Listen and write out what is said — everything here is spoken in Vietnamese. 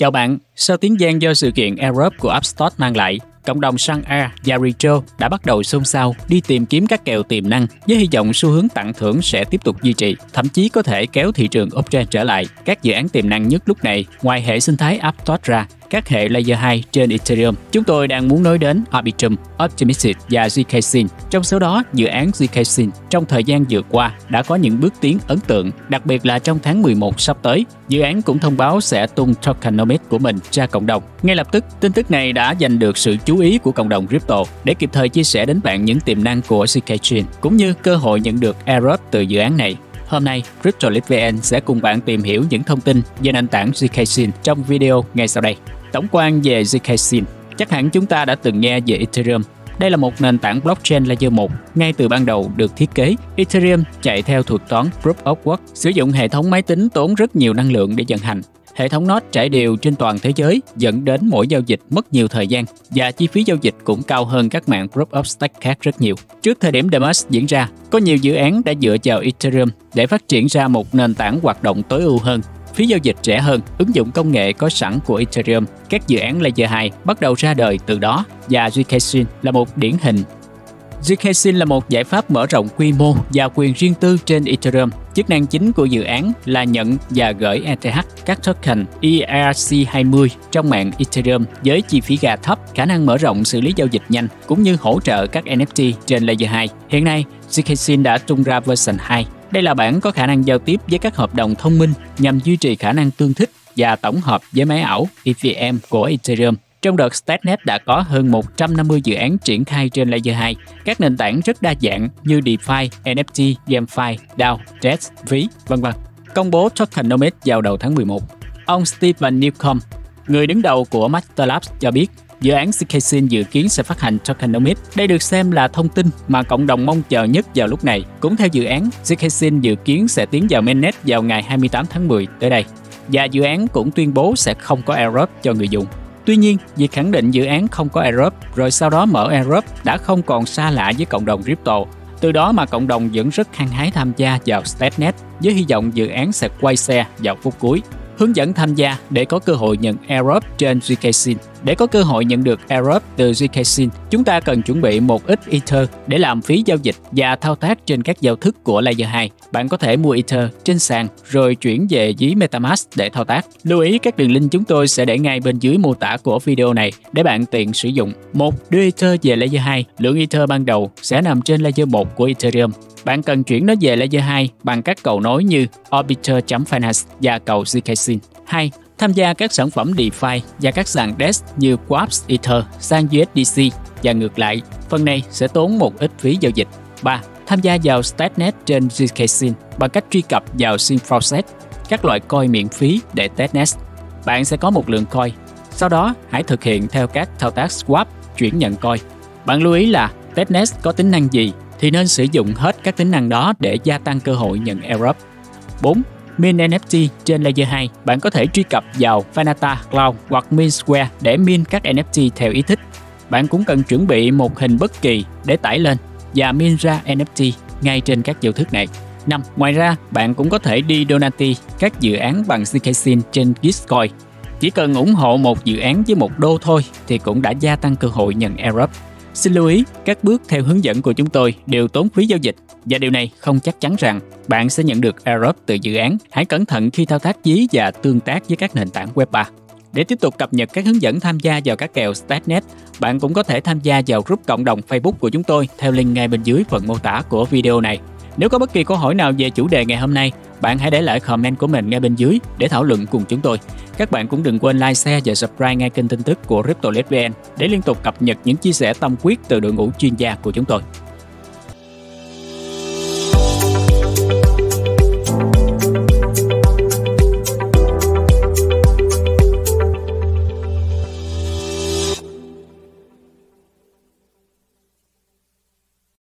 Chào bạn, sau tiếng vang do sự kiện airdrop của App Store mang lại, cộng đồng Sun Air và Retro đã bắt đầu xôn xao đi tìm kiếm các kèo tiềm năng với hy vọng xu hướng tặng thưởng sẽ tiếp tục duy trì, thậm chí có thể kéo thị trường uptrend trở lại. Các dự án tiềm năng nhất lúc này, ngoài hệ sinh thái App Store ra, các hệ Layer 2 trên Ethereum, chúng tôi đang muốn nói đến Arbitrum, Optimistic và ZK Sync. Trong số đó, dự án ZK Sync trong thời gian vừa qua đã có những bước tiến ấn tượng, đặc biệt là trong tháng 11 sắp tới. Dự án cũng thông báo sẽ tung tokenomics của mình ra cộng đồng. Ngay lập tức, tin tức này đã giành được sự chú ý của cộng đồng crypto để kịp thời chia sẻ đến bạn những tiềm năng của ZK Chain cũng như cơ hội nhận được airdrop từ dự án này. Hôm nay, CryptoLeague.vn sẽ cùng bạn tìm hiểu những thông tin về nền tảng ZK Sync trong video ngay sau đây. Tổng quan về ZK Sync, chắc hẳn chúng ta đã từng nghe về Ethereum. Đây là một nền tảng blockchain layer 1 ngay từ ban đầu được thiết kế. Ethereum chạy theo thuật toán Proof of Work, sử dụng hệ thống máy tính tốn rất nhiều năng lượng để vận hành. Hệ thống node trải đều trên toàn thế giới dẫn đến mỗi giao dịch mất nhiều thời gian và chi phí giao dịch cũng cao hơn các mạng Proof of Stake khác rất nhiều. Trước thời điểm Demos diễn ra, có nhiều dự án đã dựa vào Ethereum để phát triển ra một nền tảng hoạt động tối ưu hơn, phí giao dịch rẻ hơn, ứng dụng công nghệ có sẵn của Ethereum. Các dự án Layer 2 bắt đầu ra đời từ đó và ZK Sync là một điển hình. ZK Sync là một giải pháp mở rộng quy mô và quyền riêng tư trên Ethereum. Chức năng chính của dự án là nhận và gửi ETH, các token ERC20 trong mạng Ethereum với chi phí gas thấp, khả năng mở rộng xử lý giao dịch nhanh cũng như hỗ trợ các NFT trên Layer 2. Hiện nay, ZK Sync đã tung ra version 2. Đây là bản có khả năng giao tiếp với các hợp đồng thông minh nhằm duy trì khả năng tương thích và tổng hợp với máy ảo EVM của Ethereum. Trong đợt Startnet đã có hơn 150 dự án triển khai trên Layer 2, các nền tảng rất đa dạng như DeFi, NFT, GameFi, DAO, DEX, ví, v.v. Công bố tokenomics vào đầu tháng 11. Ông Stephen Newcomb, người đứng đầu của Master Labs cho biết, dự án ZK Sync dự kiến sẽ phát hành tokenomics. Đây được xem là thông tin mà cộng đồng mong chờ nhất vào lúc này. Cũng theo dự án, ZK Sync dự kiến sẽ tiến vào mainnet vào ngày 28 tháng 10 tới đây. Và dự án cũng tuyên bố sẽ không có airdrop cho người dùng. Tuy nhiên, việc khẳng định dự án không có airdrop rồi sau đó mở airdrop đã không còn xa lạ với cộng đồng crypto. Từ đó mà cộng đồng vẫn rất hăng hái tham gia vào Startnet với hy vọng dự án sẽ quay xe vào phút cuối. Hướng dẫn tham gia để có cơ hội nhận airdrop trên ZK Sync. Để có cơ hội nhận được airdrop từ ZK Sync, chúng ta cần chuẩn bị một ít Ether để làm phí giao dịch và thao tác trên các giao thức của Layer 2. Bạn có thể mua Ether trên sàn rồi chuyển về ví MetaMask để thao tác. Lưu ý các đường link chúng tôi sẽ để ngay bên dưới mô tả của video này để bạn tiện sử dụng. Đưa Ether về Layer 2, lượng Ether ban đầu sẽ nằm trên Layer 1 của Ethereum. Bạn cần chuyển nó về Layer 2 bằng các cầu nối như Orbiter.finance và cầu ZK Sync. 2. Tham gia các sản phẩm DeFi và các sàn DEX như Quartz Ether sang USDC và ngược lại. Phần này sẽ tốn một ít phí giao dịch. 3. Tham gia vào Startnet trên ZK Sync bằng cách truy cập vào Sync Process, các loại coin miễn phí để testnet. Bạn sẽ có một lượng coin. Sau đó, hãy thực hiện theo các thao tác swap, chuyển nhận coin. Bạn lưu ý là testnet có tính năng gì thì nên sử dụng hết các tính năng đó để gia tăng cơ hội nhận airdrop. 4. Mint NFT trên Layer 2. Bạn có thể truy cập vào Fanata Cloud hoặc Mint Square để mint các NFT theo ý thích. Bạn cũng cần chuẩn bị một hình bất kỳ để tải lên và mint ra NFT ngay trên các giao thức này. 5. Ngoài ra, bạn cũng có thể đi donate các dự án bằng ZK Sync trên Gitcoin. Chỉ cần ủng hộ một dự án với $1 thôi thì cũng đã gia tăng cơ hội nhận airdrop. Xin lưu ý, các bước theo hướng dẫn của chúng tôi đều tốn phí giao dịch và điều này không chắc chắn rằng bạn sẽ nhận được airdrop từ dự án. Hãy cẩn thận khi thao tác ví và tương tác với các nền tảng Web3. Để tiếp tục cập nhật các hướng dẫn tham gia vào các kèo Startnet, bạn cũng có thể tham gia vào group cộng đồng Facebook của chúng tôi theo link ngay bên dưới phần mô tả của video này. Nếu có bất kỳ câu hỏi nào về chủ đề ngày hôm nay, bạn hãy để lại comment của mình ngay bên dưới để thảo luận cùng chúng tôi. Các bạn cũng đừng quên like, share và subscribe ngay kênh tin tức của CryptoLeague.vn để liên tục cập nhật những chia sẻ tâm huyết từ đội ngũ chuyên gia của chúng tôi.